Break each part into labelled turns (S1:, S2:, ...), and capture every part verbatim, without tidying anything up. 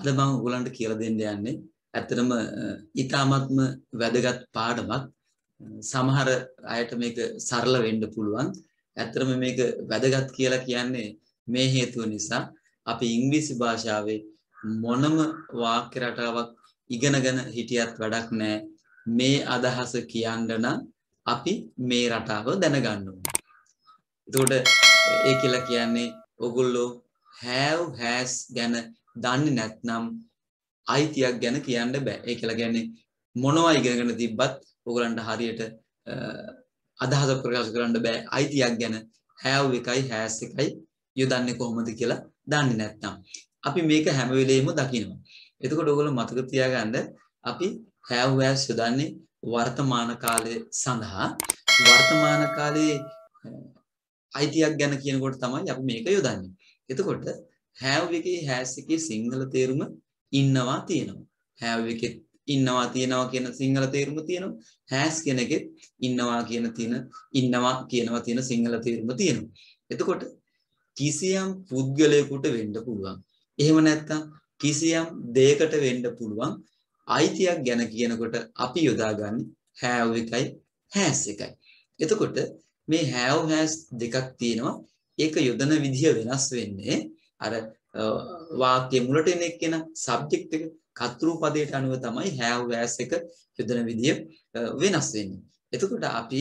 S1: අද මම ඔයගලන්ට කියලා දෙන්න යන්නේ ඇත්තටම ඊටාත්ම වැදගත් පාඩමක්. සමහර අයට මේක සරල වෙන්න පුළුවන්. ඇත්තටම මේක වැදගත් කියලා කියන්නේ මේ හේතුව නිසා අපි ඉංග්‍රීසි භාෂාවේ මොනම වාක්‍ය රටාවක් ඉගෙනගෙන හිටියත් වැඩක් නැහැ. මේ අදහස කියන්න නම් අපි මේ රටාව දැනගන්න ඕනේ. එතකොට ඒ කියලා කියන්නේ ඔයගොල්ලෝ have has ගැන දන්නේ නැත්නම් අයිතියක් ගැන කියන්න බෑ. ඒ කියලා කියන්නේ මොනවා ඉගෙනගෙන තිබ්බත් ඔයගලන්ට හරියට අදහස ප්‍රකාශ කරන්න බෑ. අයිතියක් ගැන have එකයි has එකයි යොදන්නේ කොහොමද කියලා දන්නේ නැත්නම්. අපි මේක හැම වෙලෙම දකිනවා. එතකොට ඔයගොල්ලෝ මතක තියාගන්න අපි have has යොදන්නේ වර්තමාන කාලය සඳහා. වර්තමාන කාලයේ අයිතියක් ගැන කියනකොට තමයි අපි මේක යොදන්නේ. එතකොට have එකේ has එකේ සිංහල තේරුම ඉන්නවා තියෙනවා. have එකේ ඉන්නවා තියෙනවා කියන සිංහල තේරුම තියෙනවා. has කියන එකෙත් ඉන්නවා කියන තියෙන ඉන්නවා කියනවා තියෙන සිංහල තේරුම තියෙනවා. එතකොට කිසියම් පුද්ගලයෙකුට වෙන්න පුළුවන්. එහෙම නැත්නම් කිසියම් දෙයකට වෙන්න පුළුවන්. අයිතියක් ගැන කියනකොට අපි යොදාගන්නේ have එකයි has එකයි. එතකොට මේ have has දෙකක් තියෙනවා. ඒක යොදන විදිය වෙනස් වෙන්නේ අර වාක්‍ය මුලට එන එක්කෙන සබ්ජෙක්ට් එක කර්තෘ පදයට අනුව තමයි have has එක යොදන විදිය වෙනස් වෙන්නේ. එතකොට අපි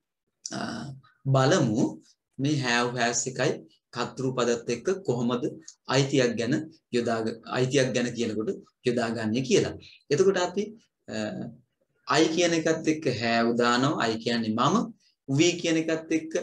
S1: බලමු මේ have has එකයි කර්තෘ පදත් එක්ක කොහොමද අයිතියක් ගැන යොදා අයිතියක් ගැන කියනකොට යොදාගන්නේ කියලා. එතකොට අපි I කියන එකත් එක්ක have දානවා. I කියන්නේ මම. we කියන එකත් එක්ක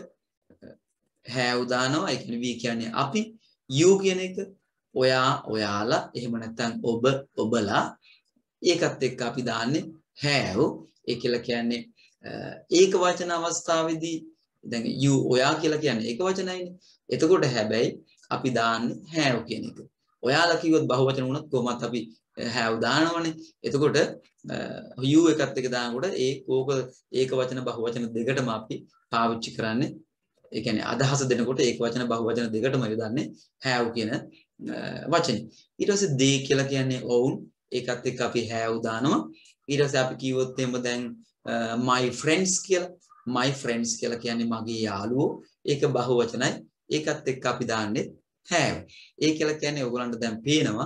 S1: have දානවා. I කියන්නේ we කියන්නේ අපි. you කියන එක ඔයා ඔයාලා එහෙම නැත්නම් ඔබ ඔබලා. ඒකත් එක්ක අපි දාන්නේ have. ඒ කියලා කියන්නේ ඒක වචන අවස්ථාවේදී දැන් you ඔයා කියලා කියන්නේ ඒක වචනයිනේ. එතකොට හැබැයි අපි දාන්නේ have කියන එක. ඔයාලා කිව්වොත් බහුවචන වුණත් කොහොමත් අපි have දානවනේ. එතකොට you එකත් එක දානකොට ඒ කෝක ඒක වචන බහුවචන දෙකටම අපි පාවිච්චි කරන්නේ. ඒ කියන්නේ අදහස දෙනකොට ඒක වචන බහුවචන දෙකටම යොදන්නේ have කියන වචනේ. ඊට පස්සේ they කියලා කියන්නේ ඔවුන්. ඒකත් එක්ක අපි have දානවා. ඊට පස්සේ අපි කිව්වොත් එහෙම දැන් my friends කියලා. my friends කියලා කියන්නේ මගේ යාළුවෝ. ඒක බහුවචනයි. ඒකත් එක්ක අපි දාන්නේ have. ඒ කියලා කියන්නේ ඔයගොල්ලන්ට දැන් පේනවා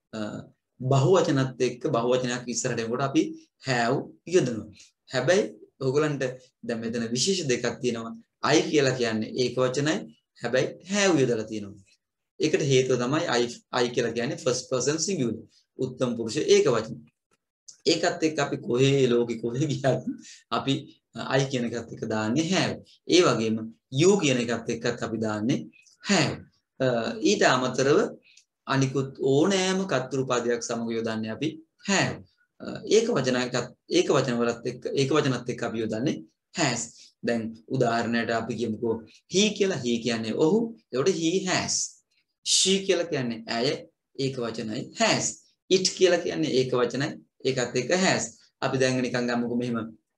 S1: බහුවචනත් එක්ක බහුවචනයක් ඉස්සරහට එනකොට අපි have යොදනවා. හැබැයි ඔයගොල්ලන්ට දැන් මෙතන විශේෂ දෙකක් තියෙනවා. I කියලා කියන්නේ ඒක වචනයි. හැබැයි have යොදලා තියෙනවා. ඒකට හේතුව තමයි I I කියලා කියන්නේ first person singular. උත්තම පුරුෂ ඒක වචන. ඒකත් එක්ක අපි කොහේ ලෝකෙ කොහේ ගියත් අපි I කියන එකත් එක්ක දාන්නේ have. ඒ වගේම you කියන එකත් එක්කත් අපි දාන්නේ have. ඊට අමතරව අනිකුත් ඕනෑම කර්තෘ පදයක් සමග යොදන්නේ අපි have. ඒක වචනයකට ඒක වචන වලත් එක්ක ඒක වචනත් එක්ක අපි යොදන්නේ has. දැන් උදාහරණයට අපි කියමුකෝ he කියලා. he කියන්නේ ඔහු. ඒකට he has. she කියලා කියන්නේ ඇය. ඒක වචනයි has. it කියලා කියන්නේ ඒක වචනයි. ඒකත් එක්ක has. අපි දැන් නිකන් ගමුකෝ මෙහෙම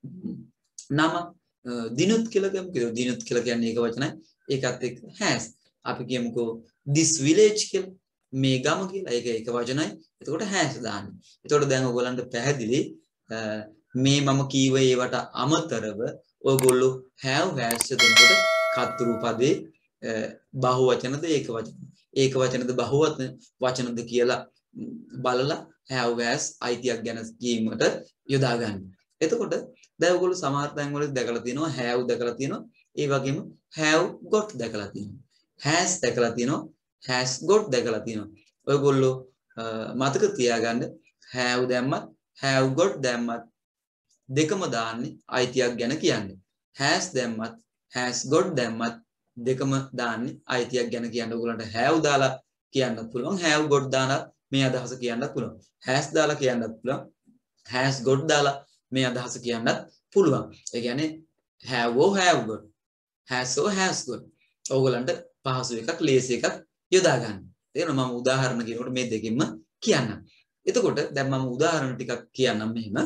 S1: නම දිනුත් කියලා ගමුකෝ. දිනුත් කියලා කියන්නේ ඒක වචනයි. ඒකත් එක්ක has. අපි කියමුකෝ this village කියලා. මේ ගම කියලා. ඒක ඒක වචනයි. එතකොට has දාන්න. එතකොට දැන් ඔයගොල්ලන්ට පැහැදිලි මේ මම කීව ඒවට අමතරව ඔයගොල්ලෝ have has දෙනකොට කර්තෘ පදේ බහුවචනද ඒක වචන. ඒක වචනද බහුවචන වචනද කියලා බලලා have has අයිතියක් ගැන කීමට යොදා ගන්න. එතකොට දැන් ඔයගොල්ලෝ සමහර තැන් වල දැකලා තියෙනවා have දැකලා තියෙනවා. ඒ වගේම have got දැකලා තියෙනවා. has දැකලා තියෙනවා. has got දැකලා තියෙනවා. ඔයගොල්ලෝ මතක තියාගන්න have දැම්මත් have got දැම්මත් දෙකම දාන්නේ අයිතියක් ගැන කියන්නේ. has දැම්මත් has got දැම්මත් දෙකම දාන්නේ අයිතියක් ගැන කියන්න. ඔයගොල්ලන්ට have දාලා කියන්නත් පුළුවන්. have got දාලා මේ අදහස කියන්නත් පුළුවන්. has දාලා කියන්නත් පුළුවන්. has got දාලා මේ අදහස කියන්නත් පුළුවන්. ඒ කියන්නේ have or have got. has or has got. ඔයගොල්ලන්ට පහසු එකක් ලේසි එකක් යොදා ගන්න. තේරෙනවද? මම උදාහරණ කියනකොට මේ දෙකෙන්ම කියන්නම්. එතකොට දැන් මම උදාහරණ ටිකක් කියන්නම් මෙහෙම.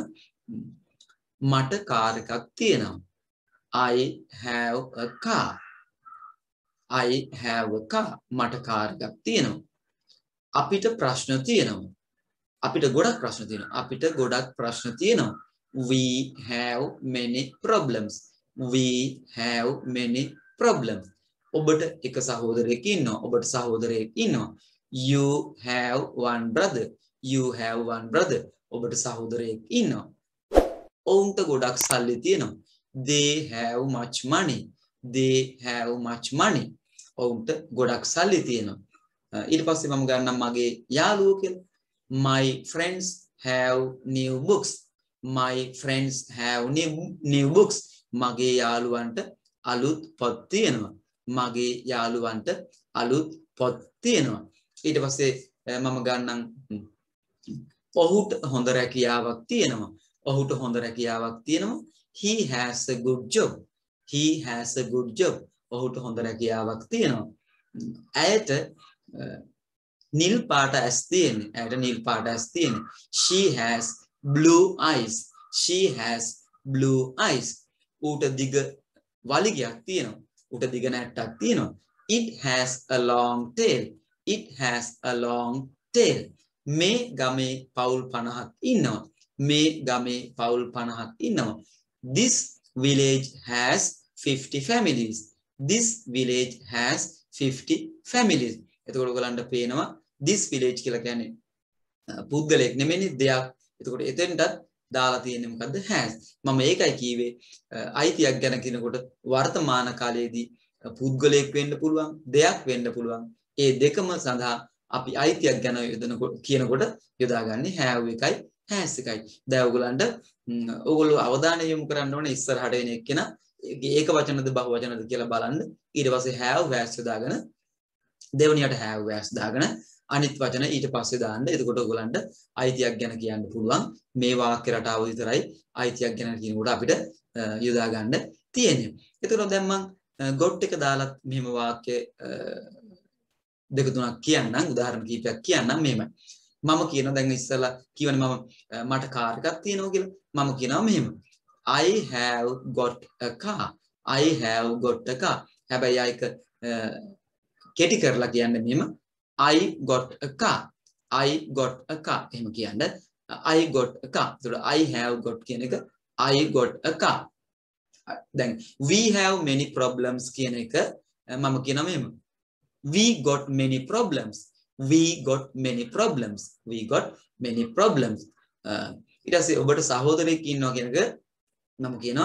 S1: මට කාර් එකක් තියෙනවා. I have a car. I have a car. මට කාර් එකක් තියෙනවා. අපිට ප්‍රශ්න තියෙනවා. අපිට ගොඩක් ප්‍රශ්න තියෙනවා. අපිට ගොඩක් ප්‍රශ්න තියෙනවා. We have many problems. We have many problems. ඔබට එක සහෝදරයෙක් ඉන්නවා. ඔබට සහෝදරයෙක් ඉන්නවා. You have one brother. You have one brother. ඔබට සහෝදරයෙක් ඉන්නවා. ඔවුන්ට ගොඩක් සල්ලි තියෙනවා. They have much money. They have much money. ඔවුන්ට ගොඩක් සල්ලි තියෙනවා. ඊට පස්සේ මම ගන්නම් මගේ යාළුවෝ කියලා. My friends have new books. My friends have new, new books. මගේ යාළුවන්ට අලුත් පොත් තියෙනවා. මගේ යාළුවන්ට අලුත් පොත් තියෙනවා. ඊට පස්සේ මම ගන්නම් ඔහුට හොඳ රැකියාවක් තියෙනවා. ඔහුට හොඳ රැකියාවක් තියෙනවා. He has a good job. He has a good job. ඔහුට හොඳ රැකියාවක් තියෙනවා. ඇයට නිල් පාට ඇස් තියෙන්නේ. ඇයට නිල් පාට ඇස් තියෙන්නේ. She has blue eyes. She has blue eyes. ඌට දිග වලිගයක් තියෙනවා. ඌට දිග නැට්ටක් තියෙනවා. It has a long tail. It has a long tail. මේ ගමේ පවුල් පනහක් ඉන්නවා. මේ ගමේ පවුල් පනහක් ඉන්නවා. This village has fifty families. This village has fifty families. එතකොට ඔයගලන්ට පේනවා this village කියලා කියන්නේ පුද්ගලයෙක් නෙමෙයි දෙයක්. එතකොට එතෙන්ටත් දාලා තියෙන්නේ මොකද්ද? has. මම ඒකයි කිව්වේ අයිතියක් ගැන කියනකොට වර්තමාන කාලයේදී පුද්ගලයෙක් වෙන්න පුළුවන්, දෙයක් වෙන්න පුළුවන්. ඒ දෙකම සඳහා අපි අයිතියක් ගැන යොදනකොට කියනකොට යොදාගන්නේ have එකයි has එකයි. දැන් ඔයගලන්ට ඔයගොල්ලෝ අවධානය යොමු කරන්න ඕනේ ඉස්සරහට එන එක්කෙනා ඒක වචනද බහු වචනද කියලා බලන්න. ඊට පස්සේ have has දාගෙන දෙවණියට have has දාගෙන අනිත් වචන ඊට පස්සේ දාන්න. එතකොට ඔයගලන්ට අයිතියක් ගැන කියන්න පුළුවන්. මේ වාක්‍ය රටාව විතරයි අයිතියක් ගැන කියනකොට අපිට යොදා ගන්න තියෙන්නේ. එතකොට දැන් මම got එක දාලත් මෙහෙම වාක්‍ය දෙක තුනක් කියන්නම්. උදාහරණ කිහිපයක් කියන්නම්. මෙහෙමයි. මම කියනවා දැන් ඉස්සලා කියවනේ මම මට කාර් එකක් තියෙනවා කියලා. මම කියනවා මෙහෙම. I have got a car. I have got a car. හැබැයි ආයක කෙටි කරලා කියන්නේ මෙහෙම. I got a car. I got a car. එහෙම කියන්නේ I got a car. ඒතකොට I have got කියන එක I got a car. දැන් we have many problems කියන එක මම කියනවා මෙහෙම. We got many problems. We got many problems. We got many problems. ඊට පස්සේ ඔබට සහෝදරයෙක් ඉන්නවා කියන එක මම කියනවා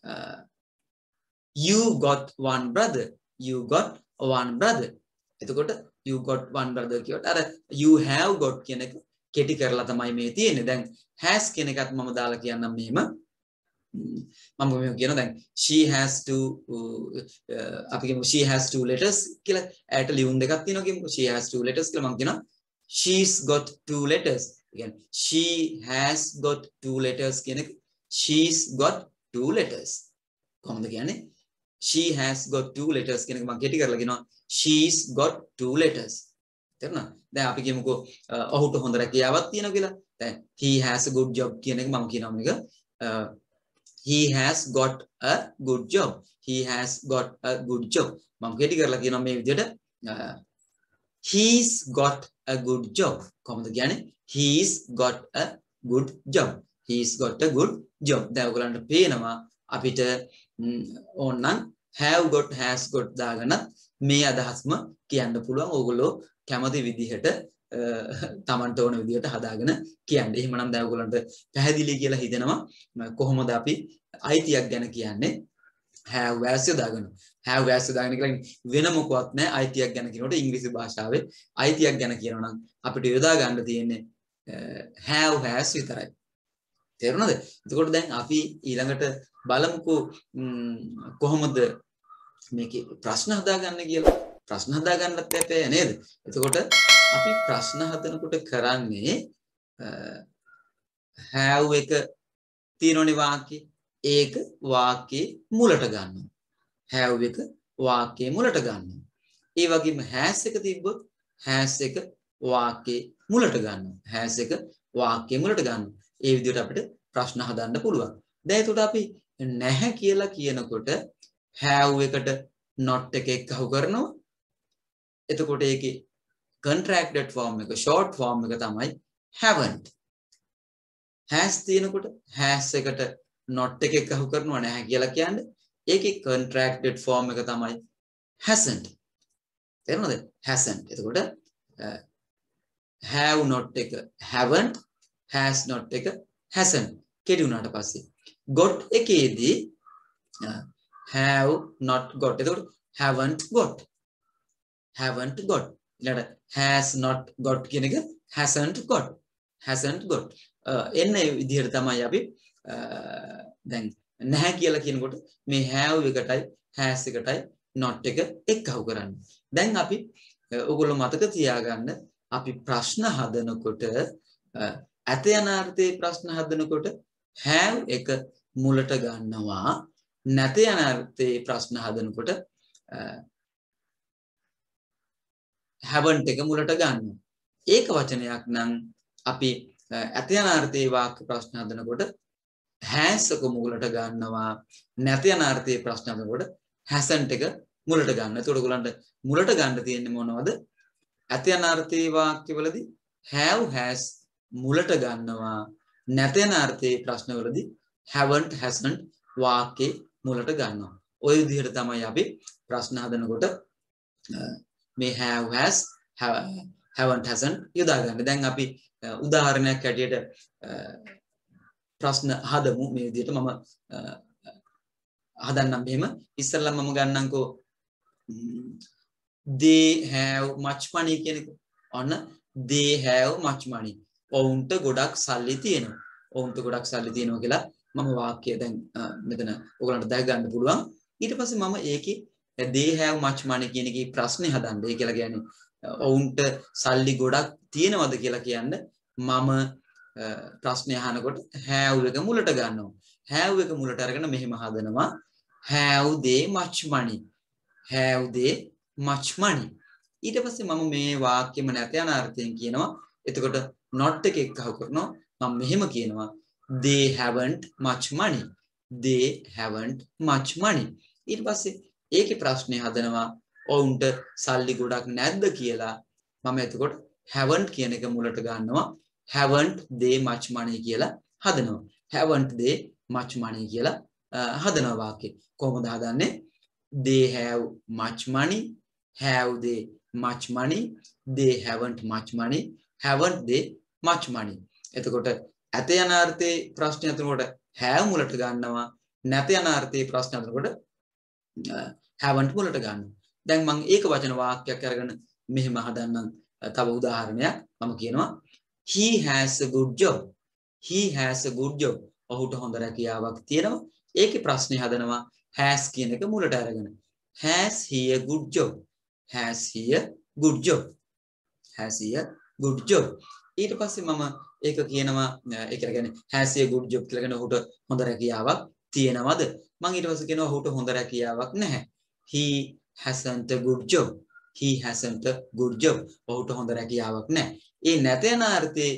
S1: you got one brother. You got one brother. එතකොට you got one brother කියවට අර you have got කියන එක කෙටි කරලා තමයි මේ තියෙන්නේ. දැන් has කියන එකත් මම දාලා කියන්නම් මෙහෙම. මම මෙහෙම කියනවා දැන් she has to අපි කියමු she has two letters කියලා. ඇයට ලියුම් දෙකක් තියෙනවා කියමුකෝ. she has two letters කියලා මම කියනවා she's got two letters. කියන්නේ she has got two letters කියන එක she's got two letters. කොහොමද කියන්නේ? She has got two letters කියන එක මම කෙටි කරලා කියනවා she's got two letters. තේරුණා? දැන් අපි කියමුකෝ ඔහුට හොඳ රැකියාවක් තියෙනවා කියලා. දැන් he has a good job කියන එක මම කියනවා මේක he has got a good job. He has got a good job. මම කෙටි කරලා කියනවා මේ විදිහට he's got a good job. කොහොමද කියන්නේ? He's got a good job. He's got a good job. දැන් ඔයගලන්ට පේනවා අපිට ඕනනම් have got has got දාගෙන මේ අදහස්ම කියන්න පුළුවන්. ඕගොල්ලෝ කැමති විදිහට තමන්ට ඕන විදිහට හදාගෙන කියන්න. එහෙමනම් දැන් ඔයගලන්ට පැහැදිලි කියලා හිතෙනවා කොහොමද අපි අයිතියක් ගැන කියන්නේ have has දාගෙන. have has දාගෙන කියලා වෙන මොකවත් නැහැ. අයිතියක් ගැන කියනකොට ඉංග්‍රීසි භාෂාවේ අයිතියක් ගැන කියනවා නම් අපිට යොදා ගන්න තියෙන්නේ have has විතරයි. තේරුණාද? එතකොට දැන් අපි ඊළඟට බලමුකෝ කොහොමද මේකේ ප්‍රශ්න හදාගන්න කියලා. ප්‍රශ්න හදාගන්නත් අපේ නේද? එතකොට අපි ප්‍රශ්න හදනකොට කරන්නේ have එක තියෙනනේ වාක්‍යය. ඒක වාක්‍යයේ මුලට ගන්නවා. have එක වාක්‍යයේ මුලට ගන්නවා. ඒ වගේම has එක තිබ්බොත් has එක වාක්‍යයේ මුලට ගන්නවා. has එක වාක්‍යයේ මුලට ගන්නවා. ඒ විදිහට අපිට ප්‍රශ්න හදන්න පුළුවන්. දැන් එතකොට අපි නැහැ කියලා කියනකොට have එකට not එක එක්කහු කරනවා. එතකොට ඒකේ contracted form එක short form එක තමයි haven't. has තියෙනකොට has එකට not එක එකහු කරනවා නැහැ කියලා කියන්නේ ඒකේ contracted form එක තමයි hasn't. තේරුණාද? hasn't. එතකොට have not එක haven't, has not එක hasn't. කෙටි වුණාට පස්සේ got එකේදී have not got. එතකොට haven't got. haven't got. ඊළඟට has not got කියන එක hasn't got. hasn't got. එන්න ඒ විදිහට තමයි අපි දැන් නැහැ කියලා කියනකොට මේ have එකටයි has එකටයි not එක එක්කහු කරන්නේ. දැන් අපි ඔයගොල්ලෝ මතක තියාගන්න අපි ප්‍රශ්න හදනකොට ඇත යන අර්ථයේ ප්‍රශ්න හදනකොට have එක මුලට ගන්නවා. නැත යන අර්ථයේ ප්‍රශ්න හදනකොට haven't එක මුලට ගන්නවා. ඒක වචනයක් නම් අපි ඇත යන අර්ථයේ වාක්‍ය ප්‍රශ්න හදනකොට has එක මුලට ගන්නවා. නැත යන අර්ථයේ ප්‍රශ්න හදනකොට hasn't එක මුලට ගන්න. එතකොට ඔයගොල්ලන්ට මුලට ගන්න තියෙන්නේ මොනවද? ඇත යන අර්ථයේ වාක්‍යවලදී have has මුලට ගන්නවා. නැත යන අර්ථයේ ප්‍රශ්නවලදී haven't hasn't වාක්‍යේ මුලට ගන්නවා. ওই විදිහට තමයි අපි ප්‍රශ්න හදනකොට මේ have has haven't hasn't යොදාගන්නේ. දැන් අපි උදාහරණයක් ඇටියට ප්‍රශ්න හදමු. මේ විදිහට මම හදන්නම් මෙහෙම. ඉස්සෙල්ලා මම ගන්නම්කෝ they have much money කියන එක. ඔන්න they have much money. ඔවුන්ට ගොඩක් සල්ලි තියෙනවා. ඔවුන්ට ගොඩක් සල්ලි තියෙනවා කියලා මම වාක්‍යය දැන් මෙතන ඔයගලන්ට දැක ගන්න පුළුවන්. ඊට පස්සේ මම ඒකේ they have much money කියන එකේ ප්‍රශ්නේ හදන්න. ඒ කියලා කියන්නේ ඔවුන්ට සල්ලි ගොඩක් තියෙනවද කියලා කියන්න මම ප්‍රශ්නේ අහනකොට have එක මුලට ගන්නවා. have එක මුලට අරගෙන මෙහෙම හදනවා. have they much money? have they much money? ඊට පස්සේ මම මේ වාක්‍යෙම නැත යන අර්ථයෙන් කියනවා. එතකොට not එක එක්කහු කරනවා. මම මෙහෙම කියනවා they haven't much money. they haven't much money. ඊට පස්සේ ඒකේ ප්‍රශ්නේ හදනවා ඔවුන්ට සල්ලි ගොඩක් නැද්ද කියලා. මම එතකොට haven't කියන එක මුලට ගන්නවා. haven't they much money කියලා හදනවා. haven't they much money කියලා හදනවා වාක්‍යෙ. කොහොමද හදන්නේ? they have much money. have they much money? they haven't much money. haven't they much money? එතකොට ඇත යන අර්ථයේ ප්‍රශ්න හදනකොට have මුලට ගන්නවා. නැත යන අර්ථයේ ප්‍රශ්න හදනකොට haven't මුලට ගන්නවා. දැන් මම ඒක වචන වාක්‍යයක් අරගෙන මෙහෙම හදන්නම්. තව උදාහරණයක් මම කියනවා he has a good job. he has a good job. ඔහුට හොඳ රැකියාවක් තියෙනවා. ඒකේ ප්‍රශ්නේ හදනවා has කියන එක මුලට අරගෙන. has he a good job? has he a good job? has he a good job? ඊට පස්සේ මම ඒක කියනවා ඒ කියන්නේ has he a good job කියලා කියන ඔහුට හොඳ රැකියාවක් තියෙනවද? මම ඊට පස්සේ කියනවා ඔහුට හොඳ රැකියාවක් නැහැ. he hasn't a good job. he hasn't a good job. ඔහුට හොඳ රැකියාවක් නැහැ. ඒ නැත යන අර්ථයේ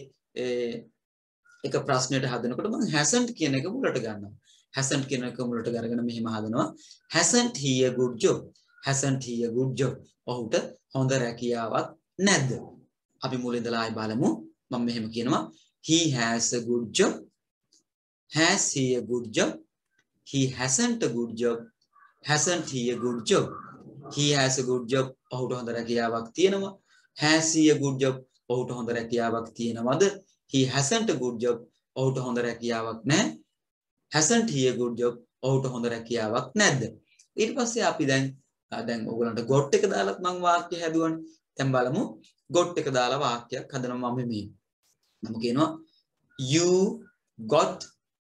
S1: එක ප්‍රශ්නයට හදනකොට මම hasn't කියන එක මුලට ගන්නවා. hasn't කියන එක මුලට අරගෙන මෙහෙම හදනවා hasn't he a good job? hasn't he a good job? ඔහුට හොඳ රැකියාවක් නැද්ද? අපි මුලින් ඉඳලා ආයි බලමු. මම මෙහෙම කියනවා he has a good job. has he a good job? he hasn't a good job. hasn't he a good job? he has a good job. ඔහුට හොඳ රැකියාවක් තියෙනවා. has he a good job? ඔහුට හොඳ රැකියාවක් තියෙනවද? he hasn't a good job. ඔහුට හොඳ රැකියාවක් නැහැ. hasn't he a good job? ඔහුට හොඳ රැකියාවක් නැද්ද? ඊට පස්සේ අපි දැන් දැන් ඔයගලන්ට got එක දාලා මම වාක්‍ය හැදුවනේ. දැන් බලමු got එක දාලා වාක්‍යයක් හදනවා මම මේ. මම කියනවා you got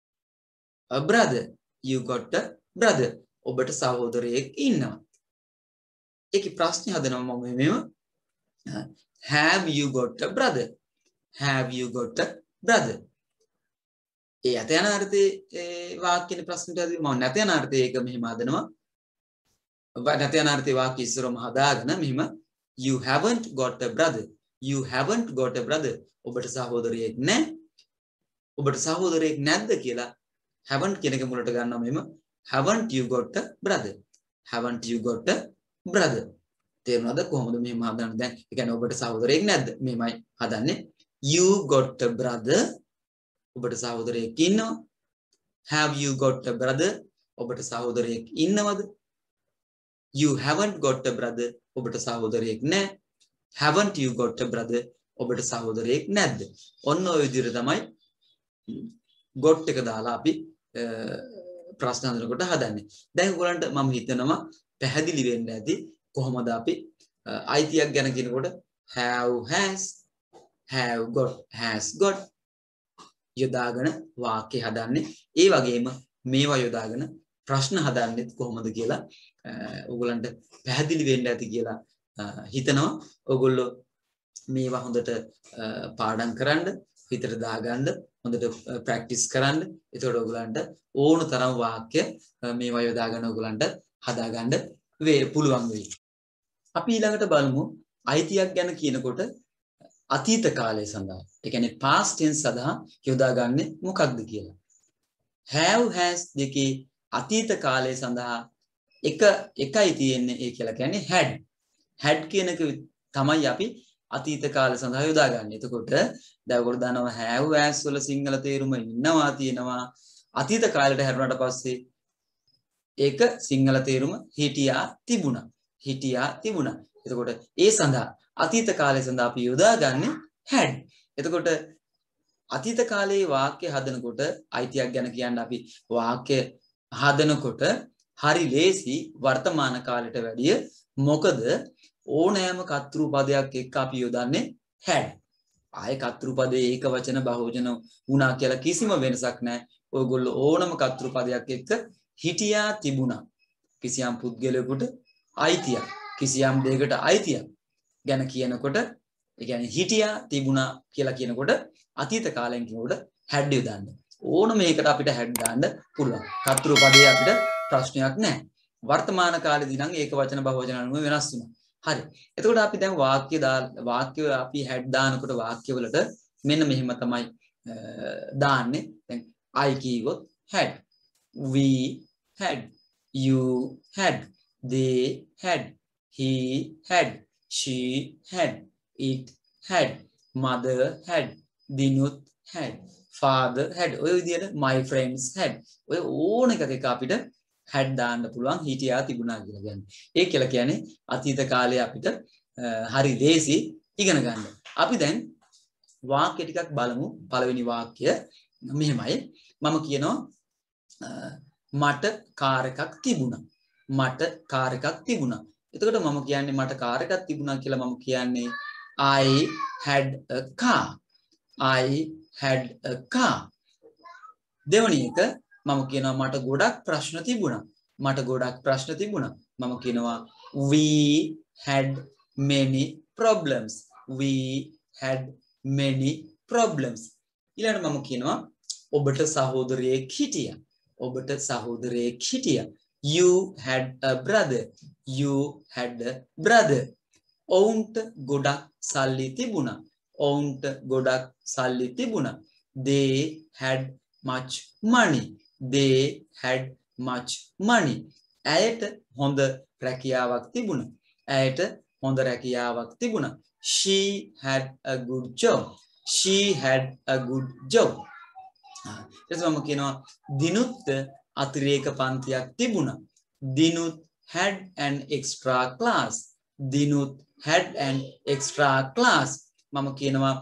S1: a brother. you got a brother. ඔබට සහෝදරයෙක් ඉන්නවා. ඒකේ ප්‍රශ්නේ හදනවා මම මෙහෙම have you got a brother? have you got a brother? ඒ ඇත යන අර්ථයේ වාක්‍යනේ ප්‍රශ්නට හදුවේ මම නැත යන අර්ථයේ ඒක මෙහෙම හදනවා. නැත යන අර්ථයේ වාක්‍ය ඉස්සරම හදාගෙන මෙහෙම you haven't got a brother. you haven't got a brother. ඔබට සහෝදරයෙක් නැහැ. ඔබට සහෝදරයෙක් නැද්ද කියලා haven't කියන එක මුලට ගන්නවා මෙහෙම haven't you got a brother? haven't you got a brother? තේරුණාද කොහොමද මෙහෙම හදන්නේ? දැන් ඒ කියන්නේ ඔබට සහෝදරයෙක් නැද්ද? මෙහෙමයි හදන්නේ. you got a brother ඔබට සහෝදරයෙක් ඉන්නවා have you got a brother ඔබට සහෝදරයෙක් ඉන්නවද you haven't got a brother ඔබට සහෝදරයෙක් නැහැ haven't you got a brother ඔබට සහෝදරයෙක් නැද්ද ඔන්න ඔය විදිහට තමයි got එක දාලා අපි ප්‍රශ්න හදනකොට හදන්නේ දැන් ඔයගලන්ට මම හිතනවා පැහැදිලි වෙන්න ඇති කොහොමද අපි අයිතියක් ගැන කියනකොට have has have got has got යොදාගෙන වාක්‍ය හදන්නේ ඒ වගේම මේවා යොදාගෙන ප්‍රශ්න හදන්නේ කොහොමද කියලා ඔයගලන්ට පැහැදිලි වෙන්න ඇති කියලා හිතනවා ඔයගොල්ලෝ මේවා හොඳට පාඩම් කරන්න හිතට දාගන්න හොඳට ප්‍රැක්ටිස් කරන්න එතකොට ඔයගලන්ට ඕන තරම් වාක්‍ය මේවා යොදාගෙන ඔයගලන්ට හදාගන්න වේ පුළුවන් වෙයි අපි ඊළඟට බලමු අයිතියක් ගැන කියනකොට අතීත කාලය සඳහා ඒ කියන්නේ past tense සඳහා යොදාගන්නේ මොකක්ද කියලා have has දෙකේ අතීත කාලය සඳහා එක එකයි තියෙන්නේ ඒ කියලා කියන්නේ had had කියන එක තමයි අපි අතීත කාලය සඳහා යොදාගන්නේ එතකොට දැන් ඔයගොල්ලෝ දන්නවා have has වල සිංහල තේරුම ඉන්නවා තියෙනවා අතීත කාලයට හැරුණාට පස්සේ ඒක සිංහල තේරුම හිටියා තිබුණා හිටියා තිබුණා එතකොට ඒ සඳහා අතීත කාලය සඳහා අපි යොදාගන්නේ had. එතකොට අතීත කාලයේ වාක්‍ය හදනකොට අයිතියක් ගැන කියන්න අපි වාක්‍ය හදනකොට හරි ලේසි වර්තමාන කාලයට වැඩිය මොකද ඕනෑම කර්තෘ පදයක් එක්ක අපි යොදන්නේ had. ආයේ කර්තෘ පදේ ඒක වචන බහුවචන වුණා කියලා කිසිම වෙනසක් නැහැ. ඔයගොල්ලෝ ඕනම කර්තෘ පදයක් එක්ක හිටියා තිබුණා. කිසියම් පුද්ගලයෙකුට අයිතියක් කිසියම් දෙයකට අයිතියක් ගැන කියනකොට ඒ කියන්නේ හිටියා තිබුණා කියලා කියනකොට අතීත කාලයෙන් කියනකොට had යොදන්න ඕන මේකට අපිට had දාන්න පුළුවන් කර්තෘ පදේ අපිට ප්‍රශ්නයක් නැහැ වර්තමාන කාලේදී නම් ඒක වචන බහුවචන අනුව වෙනස් වෙනවා හරි එතකොට අපි දැන් වාක්‍ය වාක්‍ය අපි had දානකොට වාක්‍ය වලට මෙන්න මෙහෙම තමයි දාන්නේ දැන් I කිව්වොත් had we had you had they had he had she had it had mother had dinut had father had ඔය විදිහට my friends had ඔය ඕන එකක එක අපිට had දාන්න පුළුවන් හිටියා තිබුණා කියලා කියන්නේ ඒ කියලා කියන්නේ අතීත කාලේ අපිට හරි ලේසි ඉගෙන ගන්න අපි දැන් වාක්‍ය ටිකක් බලමු පළවෙනි වාක්‍ය මෙහෙමයි මම කියනවා මට කාර් එකක් තිබුණා මට කාර් එකක් තිබුණා එතකොට මම කියන්නේ මට කාර් එකක් තිබුණා කියලා මම කියන්නේ I had a car I had a car දෙවැනි එක මම කියනවා මට ගොඩක් ප්‍රශ්න තිබුණා මට ගොඩක් ප්‍රශ්න තිබුණා මම කියනවා we had many problems we had many problems ඊළඟට මම කියනවා ඔබට සහෝදරයෙක් හිටියා ඔබට සහෝදරයෙක් හිටියා you had a brother you had a brother ඔවුන්ට ගොඩක් සල්ලි තිබුණා ඔවුන්ට ගොඩක් සල්ලි තිබුණා they had much money they had much money ඇයට හොඳ රැකියාවක් තිබුණා ඇයට හොඳ රැකියාවක් තිබුණා she had a good job she had a good job එතකොට මම කියනවා දිනුත් අතිරේක පන්තියක් තිබුණා දිනුත් had an extra class දිනුත් had an extra class මම කියනවා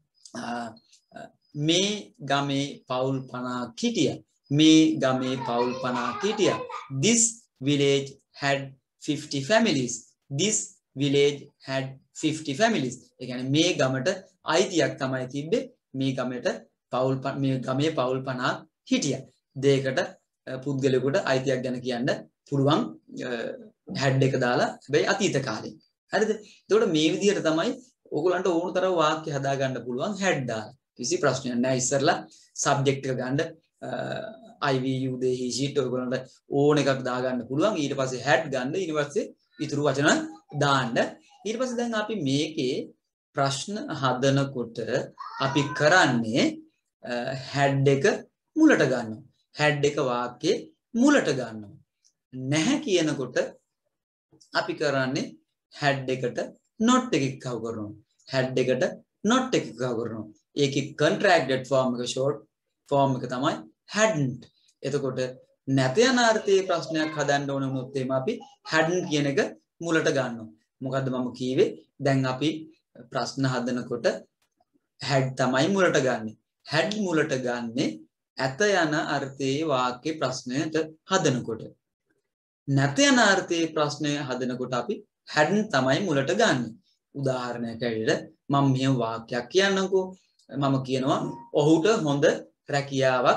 S1: මේ ගමේ පවුල් පනහක් හිටියා මේ ගමේ පවුල් පනහක් හිටියා this village had fifty families this village had fifty families ඒ කියන්නේ මේ ගමට අයිතියක් තමයි තිබ්බේ මේ ගමට පවුල් මේ ගමේ පවුල් පනහක් හිටියා දෙයකට පුද්ගලයෙකුට අයිතියක් ගැන කියන්න පුළුවන් had එක දාලා හැබැයි අතීත කාලේ හරිද එතකොට මේ විදිහට තමයි ඕගොල්ලන්ට ඕන තරම් වාක්‍ය හදා ගන්න පුළුවන් had දාලා කිසි ප්‍රශ්නයක් නැහැ ඉස්සරලා සබ්ජෙක්ට් එක ගන්න I we you they he she ඔයගොල්ලන්ට ඕන එකක් දා ගන්න පුළුවන් ඊට පස්සේ had ගන්න ඊට පස්සේ ඊතුරු වචන දාන්න ඊට පස්සේ දැන් අපි මේකේ ප්‍රශ්න හදනකොට අපි කරන්නේ had එක මුලට ගන්නවා had එක වාක්‍යයේ මුලට ගන්නවා නැහැ කියනකොට අපි කරන්නේ had එකට not එක එක්කව කරනවා had එකට not එක කව කරනවා. ඒකේ contracted form එක short form එක තමයි hadn't. එතකොට නැත යන අර්ථයේ ප්‍රශ්නයක් හදන්න ඕන වුණොත් එimhe අපි hadn't කියන එක මුලට ගන්නවා. මොකද්ද මම කියවේ? දැන් අපි ප්‍රශ්න හදනකොට had තමයි මුලට ගන්නෙ. had මුලට ගන්නෙ ඇත යන අර්ථයේ වාක්‍ය ප්‍රශ්නයට හදනකොට. නැත යන අර්ථයේ ප්‍රශ්නය හදනකොට අපි hadn't තමයි මුලට ගන්නෙ. උදාහරණයක් ඇරෙන්න මම මෙහෙම වාක්‍යයක් කියන්නම්කෝ. මම කියනවා ඔහුට හොඳ රැකියාවක්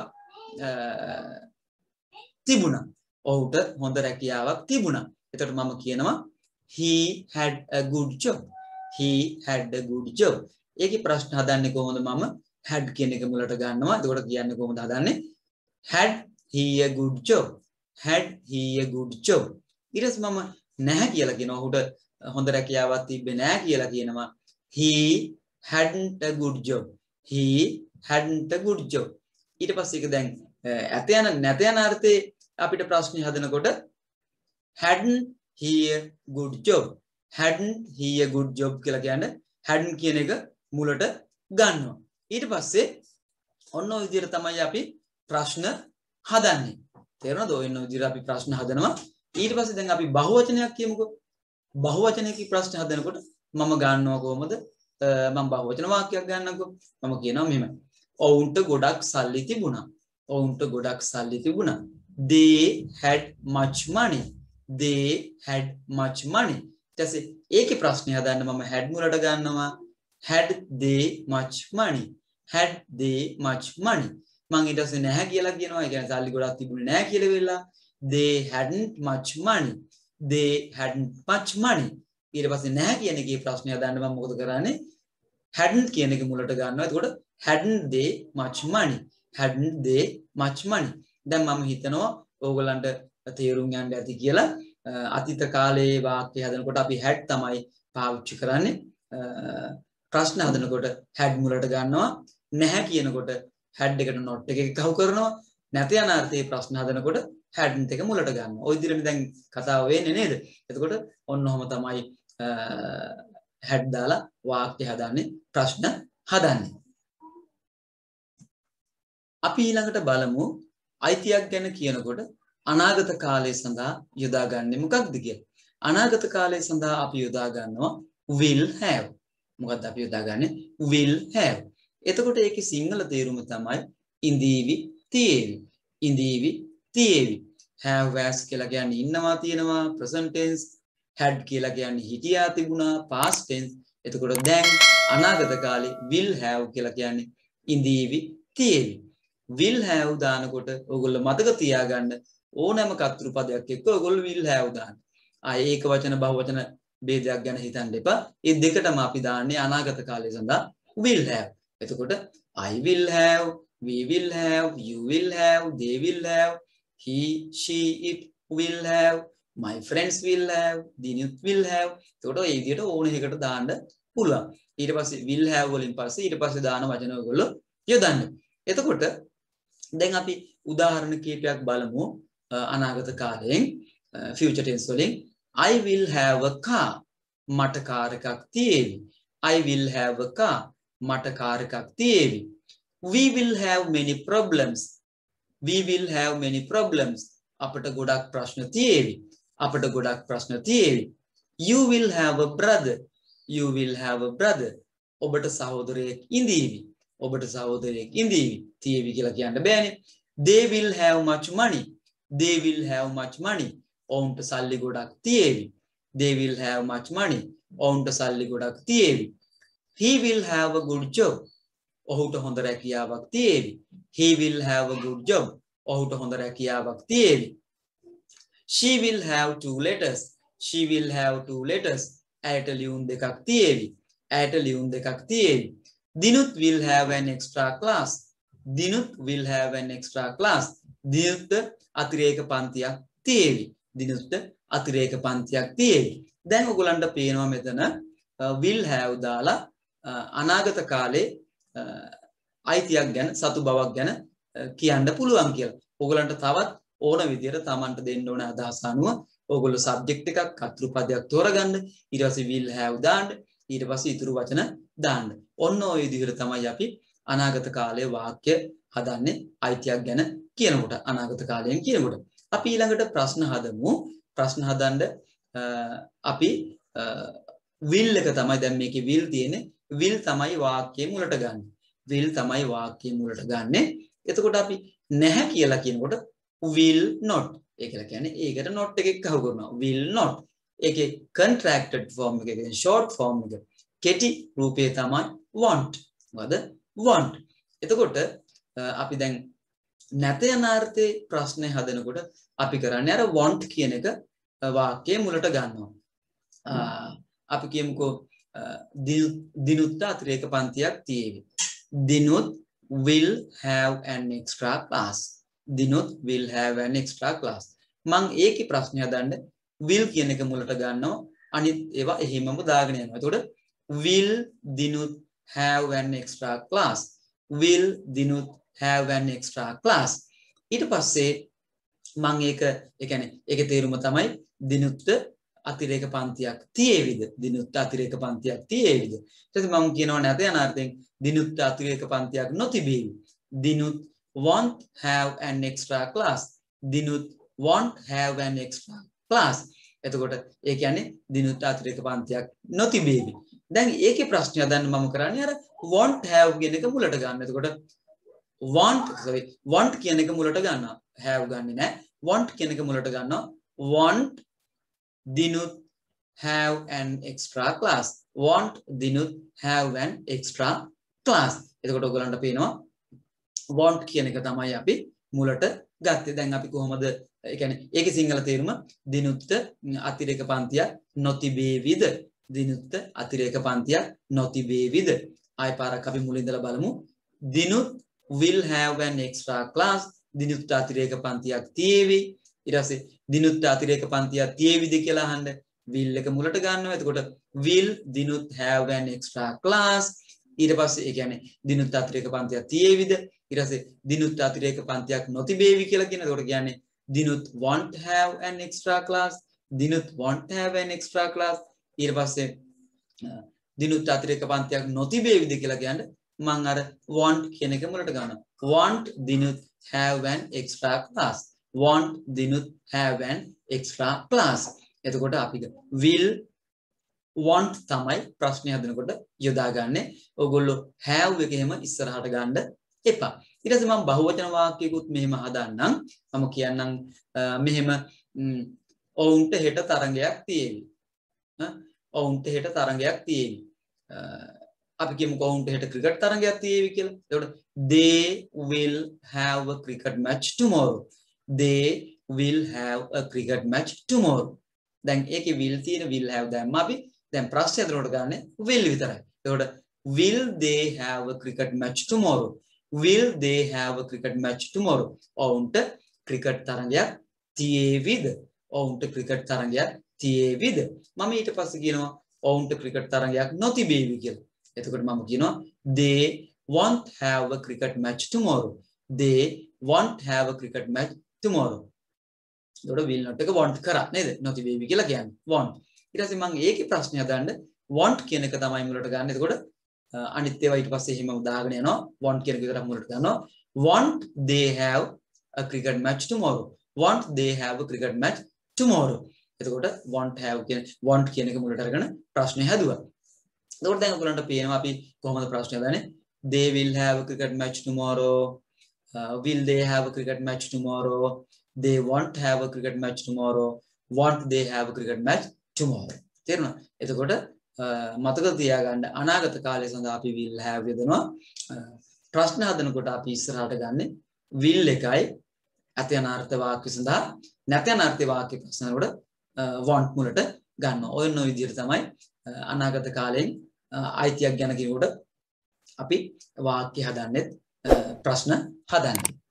S1: තිබුණා. ඔහුට හොඳ රැකියාවක් තිබුණා. එතකොට මම කියනවා he had a good job. he had a good job. ඒකේ ප්‍රශ්න හදන්නේ කොහොමද? මම had කියන එක මුලට ගන්නවා. එතකොට කියන්නේ කොහොමද හදන්නේ? had he a good job. had he a good job. ඊට පස්සේ මම නැහැ කියලා කියනවා. ඔහුට හොඳ රැකියාවක් තිබ්බේ නැහැ කියලා කියනවා. he hadn't a good job. he hadn't a good job. ඊට පස්සේ ඒක දැන් ඇත යන නැත යන අර්ථයේ අපිට ප්‍රශ්න හදනකොට hadn't he a good job. hadn't he a good job කියලා කියන්නේ hadn't කියන එක මුලට ගන්නවා. ඊට පස්සේ ඔන්න ඔය විදිහට තමයි අපි ප්‍රශ්න හදන්නේ. තේරෙනවද? ඔය ඉන්න විදිහට අපි ප්‍රශ්න හදනවා. ඊට පස්සේ දැන් අපි බහුවචනයක් කියමුකෝ. බහුවචනයක ප්‍රශ්න හදනකොට මම ගන්නවා කොහොමද? මම බහුවචන වාක්‍යයක් ගන්නම්කෝ. මම කියනවා මෙහෙමයි. ඔවුන්ට ගොඩක් සල්ලි තිබුණා. ඔවුන්ට ගොඩක් සල්ලි තිබුණා. They had much money. They had much money. ඊටසේ ඒකේ ප්‍රශ්නේ හදන්න මම had මුලට ගන්නවා. Had they much money? Had they much money? මම ඊට පස්සේ නැහැ කියලා කියනවා. ඒ කියන්නේ සල්ලි ගොඩක් තිබුණේ නැහැ කියලා වෙලා. They hadn't much money. They hadn't much money. ඊට පස්සේ නැහැ කියන එකේ ප්‍රශ්නේ හදන්න මම මොකද කරන්නේ? hadn't කියන එක මුලට ගන්නවා. එතකොට hadn't they much money? hadn't they much money? දැන් මම හිතනවා ඕගොල්ලන්ට තේරුම් ගන්න ඇති කියලා. අතීත කාලයේ වාක්‍ය හදනකොට අපි had තමයි පාවිච්චි කරන්නේ. ප්‍රශ්න හදනකොට had මුලට ගන්නවා. නැහැ කියනකොට had එකට not එක එකව කරනවා. නැත යන අර්ථයේ ප්‍රශ්න හදනකොට hadn't එක මුලට ගන්නවා. ওই විදිහට දැන් කතාව වෙන්නේ නේද? එතකොට ඔන්න ඔහම තමයි had දාලා වාක්‍ය හදන්නේ, ප්‍රශ්න හදන්නේ. අපි ඊළඟට බලමු අයිතියක් ගැන කියනකොට අනාගත කාලය සඳහා යොදාගන්නේ මොකක්ද කියලා. අනාගත කාලය සඳහා අපි යොදා ගන්නවා will have. මොකක්ද අපි යොදාගන්නේ? will have. එතකොට ඒකේ සිංහල තේරුම තමයි ඉඳීවි තියේවි. ඉඳීවි තියේවි. have has කියලා කියන්නේ ඉන්නවා තියෙනවා present tense. had කියලා කියන්නේ හිටියා තිබුණා past tense. එතකොට දැන් අනාගත කාලේ will have කියලා කියන්නේ ඉඳීවි තියේවි. will have දානකොට ඔයගොල්ලෝ මතක තියාගන්න ඕනෑම කර්තෘ පදයක් එක්ක ඔයගොල්ලෝ will have දාන්න. ආ ඒක වචන බහුවචන ભેදයක් ගැන හිතන්න එපා. මේ දෙකටම අපි දාන්නේ අනාගත කාලය සඳහා will have. එතකොට I will have, we will have, you will have, they will have, he, she, it will have, my friends will have, Dinut will have. එතකොට මේ විදිහට ඕන එකකට දාන්න පුළුවන්. ඊට පස්සේ will have වලින් පස්සේ ඊට පස්සේ දාන වචන ඔයගොල්ලෝ යොදන්න. එතකොට දැන් අපි උදාහරණ කීපයක් බලමු අනාගත කාලයෙන් future tense වලින්. I will have a car. මට කාර් එකක් තියෙවි. I will have a car. මට කාර් එකක් තියෙවි. We will have many problems. We will have many problems. අපට ගොඩක් ප්‍රශ්න තියෙවි. අපට ගොඩක් ප්‍රශ්න තියෙවි. You will have a brother. You will have a brother. ඔබට සහෝදරයෙක් ඉඳීවි. ඔබට සහෝදරයෙක් ඉඳීවි. තියෙවි කියලා කියන්න බෑනේ. They will have much money. They will have much money. ඔවුන්ට සල්ලි ගොඩක් තියෙවි. They will have much money. ඔවුන්ට සල්ලි ගොඩක් තියෙවි. He will have a good job. ඔහුට හොඳ රැකියාවක් තියෙවි. He will have a good job. ඔහුට හොඳ රැකියාවක් තියෙවි. She will have two letters. She will have two letters. ඇයට ලියුම් දෙකක් තියෙවි. ඇයට ලියුම් දෙකක් තියෙවි. Dinut will have an extra class. Dinut will have an extra class. Dinut අතිරේක පන්තියක් තියෙවි. Dinut අතිරේක පන්තියක් තියෙවි. දැන් ඔයගොල්ලන්ට පේනවා මෙතන will have දාලා අනාගත කාලේ අයිතියක් ගැන සතු බවක් ගැන කියන්න පුළුවන් කියලා. ඔයගොල්ලන්ට තවත් ඕන විදියට Tamanට දෙන්න ඕන අදහස අනුව ඔයගොල්ලෝ subject එකක් කර්තෘ පදයක් තෝරගන්න. ඊට පස්සේ will have දාන්න. ඊට පස්සේ ඉතුරු වචන දාන්න. ඔන්න ඔය විදිහට තමයි අපි අනාගත කාලයේ වාක්‍ය හදන්නේ අයිතියක් ගැන කියනකොට අනාගත කාලයෙන් කියනකොට. අපි ඊළඟට ප්‍රශ්න හදමු. ප්‍රශ්න හදන්න අපි will එක තමයි දැන් මේකේ will තියෙන්නේ. will තමයි වාක්‍යයේ මුලට ගන්න. will තමයි වාක්‍යයේ මුලට ගන්නෙ. එතකොට අපි නැහැ කියලා කියනකොට will not. ඒ කියලා කියන්නේ ඒකට not එකක් කහු කරනවා. will not. ඒකේ contracted form එක කියන්නේ short form එක. කෙටි රූපය තමයි want. මොකද want. එතකොට අපි දැන් නැත යන අර්ථයේ ප්‍රශ්නේ හදනකොට අපි කරන්නේ අර want කියන එක වාක්‍යයේ මුලට ගන්නවා. අපි කියමුකෝ දිනුත් අතිරේක පන්තියක් තියෙවි. දිනුත් will have an extra class. දිනුත් will have an extra class. මං ඒකේ ප්‍රශ්නය හදන්න will කියන එක මුලට ගන්නවා. අනිත් ඒවා එහෙමම දාගෙන යනවා. එතකොට will දිනුත් have an extra class. will දිනුත් have an extra class. ඊට පස්සේ මං ඒක ඒ කියන්නේ ඒකේ තේරුම තමයි දිනුත් අතිරේක පන්තියක් තියේවිද? දිනුත් අතිරේක පන්තියක් තියේවිද? ඊට පස්සේ මම කියනවා නැත යන අර්ථයෙන් දිනුත් අතිරේක පන්තියක් නොතිබේවි. දිනුත් won't have an extra class. දිනුත් won't have an extra class. එතකොට ඒ කියන්නේ දිනුත් අතිරේක පන්තියක් නොතිබේවි. දැන් ඒකේ ප්‍රශ්නය හදන්න මම කරන්නේ අර won't have කියන එක මුලට ගන්න. එතකොට want sorry want කියන එක මුලට ගන්නවා. have ගන්නෙ නෑ. want කියන එක මුලට ගන්නවා. want දිනුත් have an extra class. want දිනුත් have an extra class. එතකොට ඔයගලන්ට පේනවා want කියන එක තමයි අපි මුලට ගත්තේ. දැන් අපි කොහොමද ඒ කියන්නේ ඒකේ සිංහල තේරුම දිනුත් අතිරේක පන්තියක් නොතිබේවිද? දිනුත් අතිරේක පන්තියක් නොතිබේවිද? ආය පාරක් අපි මුලින් ඉඳලා බලමු. දිනුත් will have an extra class. දිනුත් අතිරේක පන්තියක් තියේවි. ඊට පස්සේ දිනුත් අතිරේක පන්තියක් තියේවිද කියලා අහන්න will එක මුලට ගන්නවා. එතකොට will දිනුත් have an extra class. ඊට පස්සේ ඒ කියන්නේ දිනුත් අතිරේක පන්තියක් තියේවිද? ඊට පස්සේ දිනුත් අතිරේක පන්තියක් නොතිබේවි කියලා කියන. එතකොට කියන්නේ දිනුත් won't have an extra class. දිනුත් won't have an extra class. ඊට පස්සේ දිනුත් අතිරේක පන්තියක් නොතිබේවිද කියලා කියන්නේ මම අර want කියන එක මුලට ගන්නවා. want දිනුත් have an extra class. want දිනුත් have an extra class. එතකොට අපි will want තමයි ප්‍රශ්නය හදනකොට යොදාගන්නේ. ඕගොල්ලෝ have එක එහෙම ඉස්සරහට ගන්න එපා. ඊට පස්සේ මම බහුවචන වාක්‍යයකුත් මෙහෙම හදන්නම්. මම කියන්නම් මෙහෙම ඔවුන්ට හෙට තරඟයක් තියෙවි. ඔවුන්ට හෙට තරඟයක් තියෙවි. අපි කියමුකෝ ඔවුන්ට හෙට ක්‍රිකට් තරඟයක් තියෙවි කියලා. එතකොට they will have a cricket match tomorrow. they will have a cricket match tomorrow. දැන් ඒකේ will තියෙන will have දැම්ම අපි දැන් ප්‍රශ්නේ අතරට ගන්න will විතරයි. එතකොට will they have a cricket match tomorrow? will they have a cricket match tomorrow? ඔවුන්ට ක්‍රිකට් තරඟයක් තියෙවිද? ඔවුන්ට ක්‍රිකට් තරඟයක් තියෙවිද? මම ඊට පස්සේ කියනවා ඔවුන්ට ක්‍රිකට් තරඟයක් නොතිබේවි කියලා. එතකොට මම කියනවා they won't have a cricket match tomorrow. they won't have a cricket match tomorrow. එතකොට will not එක want කරා නේද? නොතිබේවි කියලා කියන්නේ want. ඊට පස්සේ මම ඒකේ ප්‍රශ්නය හදන්න want කියන එක තමයි මුලට ගන්න. එතකොට අනිත් ඒවා ඊට පස්සේ එහෙම උදාගෙන යනවා. want කියන එක විතරක් මුලට ගන්නවා. want they have a cricket match tomorrow. want they have a cricket match tomorrow. එතකොට want have කියන want කියන එක මුලට අරගෙන ප්‍රශ්නේ හැදුවා. එතකොට දැන් ඔයගලන්ට පේනවා අපි කොහොමද ප්‍රශ්නේ හදන්නේ? they will have a cricket match tomorrow. uh, will they have a cricket match tomorrow? they won't have a cricket match tomorrow. won't they have a cricket match tomorrow? තේරුණා? එතකොට මතක තියාගන්න අනාගත කාලය සඳහා අපි will have යදනවා. ප්‍රශ්න හදනකොට අපි ඉස්සරහට ගන්නෙ will එකයි ඇත යන අර්ථ වාක්‍ය සඳහා නැත යන අර්ථ වාක්‍ය ප්‍රශ්න වලට want මුලට ගන්නවා. ඔය නෝ විදිහට තමයි අනාගත කාලයෙන් අයිතියක් ගැන කියනකොට අපි වාක්‍ය හදන්නේ ප්‍රශ්න හදන්නේ.